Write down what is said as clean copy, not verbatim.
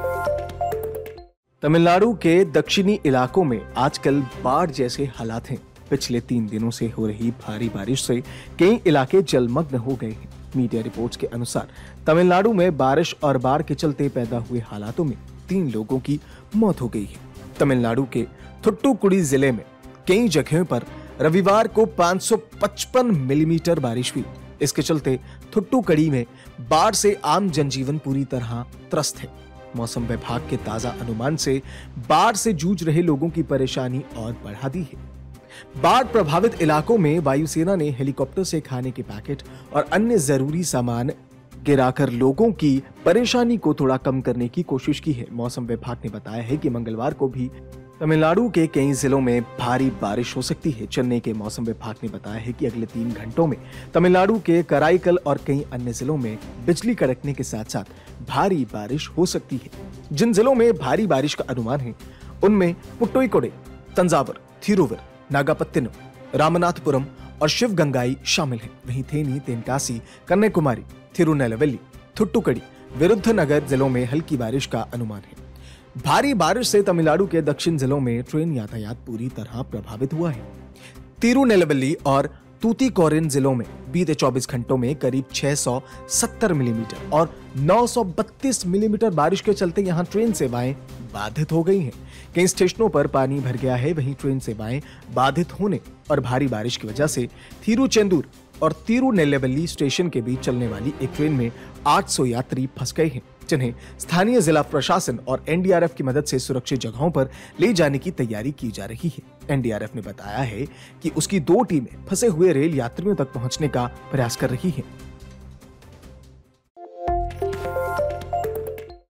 तमिलनाडु के दक्षिणी इलाकों में आजकल बाढ़ जैसे हालात हैं। पिछले 3 दिनों से हो रही भारी बारिश से कई इलाके जलमग्न हो गए हैं। मीडिया रिपोर्ट्स के अनुसार तमिलनाडु में बारिश और बाढ़ के चलते पैदा हुए हालातों में 3 लोगों की मौत हो गई है। तमिलनाडु के थुट्टुकुडी जिले में कई जगहों पर रविवार को 555 मिलीमीटर बारिश हुई। इसके चलते थुट्टुकुडी में बाढ़ से आम जनजीवन पूरी तरह त्रस्त है। मौसम विभाग के ताजा अनुमान से बाढ़ से जूझ रहे लोगों की परेशानी और बढ़ा दी है। बाढ़ प्रभावित इलाकों में वायुसेना ने हेलीकॉप्टर से खाने के पैकेट और अन्य जरूरी सामान गिराकर लोगों की परेशानी को थोड़ा कम करने की कोशिश की है। मौसम विभाग ने बताया है कि मंगलवार को भी तमिलनाडु के कई जिलों में भारी बारिश हो सकती है। चेन्नई के मौसम विभाग ने बताया है कि अगले 3 घंटों में तमिलनाडु के कराईकल और कई अन्य जिलों में बिजली कड़कने के साथ साथ भारी बारिश हो सकती है। जिन जिलों में भारी बारिश का अनुमान है उनमें पुट्टुकोडे, तंजावर, थिरुवर, नागापत्तिनम, रामनाथपुरम और शिवगंगाई शामिल हैं। वहीं थेनी, तेनकासी, कन्याकुमारी, थिरुनेलवेली, थुट्टुकुडी, विरुद्धनगर जिलों में हल्की बारिश का अनुमान है। भारी बारिश से तमिलनाडु के दक्षिण जिलों में ट्रेन यातायात पूरी तरह प्रभावित हुआ है। तिरुनेलवेली और तूतीकोरिन जिलों में बीते 24 घंटों में करीब 670 मिलीमीटर और 932 मिलीमीटर बारिश के चलते यहां ट्रेन सेवाएं बाधित हो गई हैं। कई स्टेशनों पर पानी भर गया है। वहीं ट्रेन सेवाएं बाधित होने और भारी बारिश की वजह से थिरुचेंदूर और तिरुनेलवेली स्टेशन के बीच चलने वाली एक ट्रेन में 800 यात्री फंस गए हैं, जिन्हें स्थानीय जिला प्रशासन और एनडीआरएफ की मदद से सुरक्षित जगहों पर ले जाने की तैयारी की जा रही है। एनडीआरएफ ने बताया है कि उसकी 2 टीमें फंसे हुए रेल यात्रियों तक पहुंचने का प्रयास कर रही हैं।